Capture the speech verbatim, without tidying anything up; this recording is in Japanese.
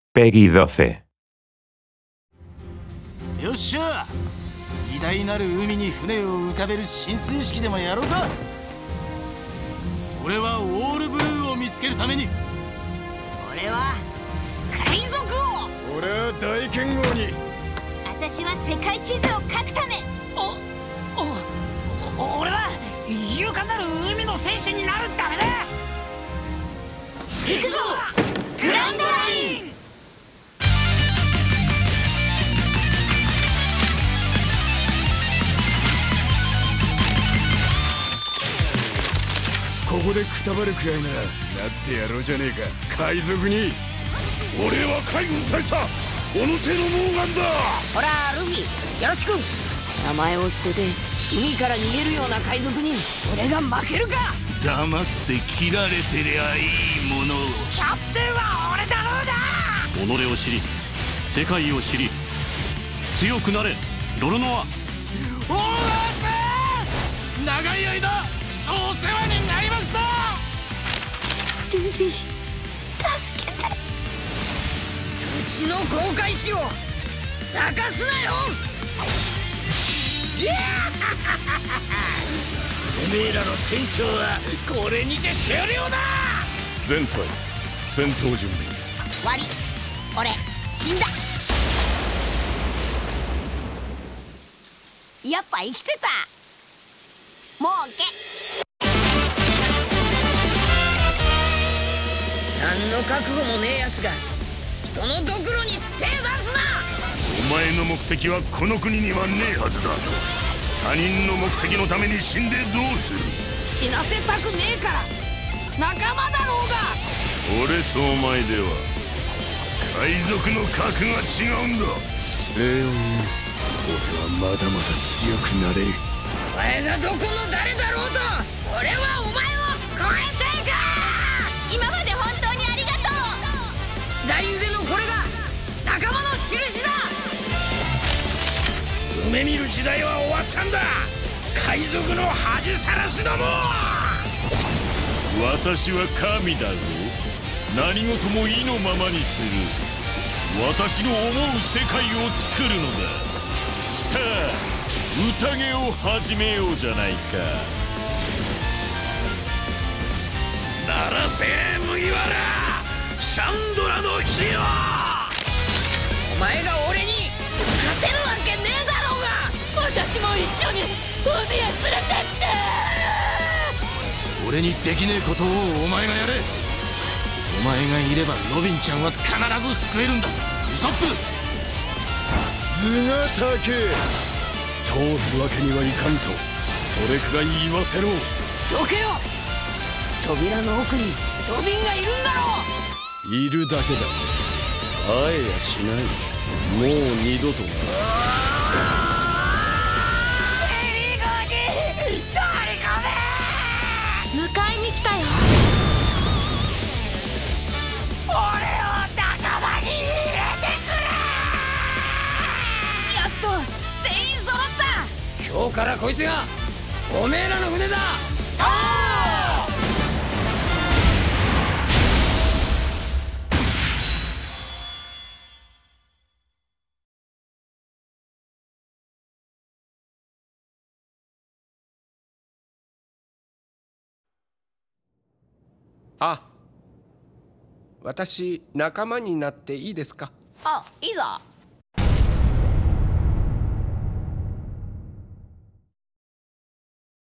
Peggy doce. よっしゃ、偉大なる海に船を浮かべる進水式でもやろうか。俺はオールブルーを見つけるために。 俺は海賊王。 俺は大剣豪に。 私は世界地図を書くため。 おお俺は勇敢なる海の戦士になるためだ。 行くぞグランドライン。 ここでくたばるくらいならなってやろうじゃねえか、海賊に。俺は海軍大佐小野手のモーガンだ。 ほらルフィ、よろしく。名前を捨てて海から逃げるような海賊に俺が負けるか。 黙って切られてりゃいいものを。 キャプテンは俺だろうだ。 己を知り世界を知り強くなれロロノア。 おー長い間お世話になりました。 ルフィ、助けて。 うちの航海士を泣かすなよ。 いやおめえらの船長はこれにて終了だ。 全隊戦闘準備。 終わり。俺死んだ。やっぱ生きてた。もうけ。 何の覚悟もねえやつが人のドクロに手出すな。 お前の目的はこの国にはねえはずだ。他人の目的のために死んでどうする。 死なせたくねえから仲間だろうが。 俺とお前では海賊の格が違うんだ。礼を言う。俺はまだまだ強くなれる。 お前がどこの誰だろうと俺はお前を超えていく。 今まで本当にありがとう。 左腕のこれが仲間の印だ。 夢見る時代は終わったんだ。海賊の恥さらしども。 私は神だぞ。何事も意のままにする。私の思う世界を作るのだ。さあ宴を始めようじゃないか。 ならせ麦わらシャンドラの火を。 お前が俺に勝てるわけねえだろうが。 私も一緒に海へ連れてって。 俺にできねえことをお前がやれ。お前がいればロビンちゃんは必ず救えるんだ。ウソップ。 頭が高え。通すわけにはいかんとそれくらい言わせろ。 どけよ。扉の奥にロビンがいるんだろう。いるだけだ。会えやしない。もう二度とな。 エリゴに取り込め。 迎えに来たよ。 俺を仲間に入れてくれ。 やっと全員揃った。 う。今日からこいつがおめえらの船だ。 あ、私仲間になっていいですか？ あ、いいぞ。